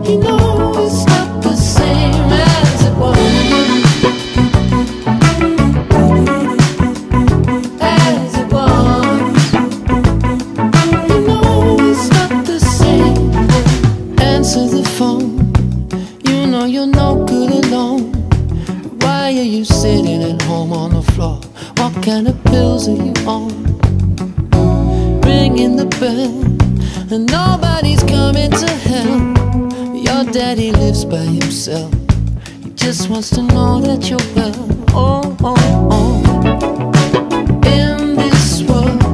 You know it's not the same as it was. As it was. You know it's not the same. Answer the phone. You know you're no good alone. Why are you sitting at home on the floor? What kind of pills are you on? Ringing the bell, and nobody's coming to help. Your daddy lives by himself. He just wants to know that you're well. Oh, oh, oh. In this world,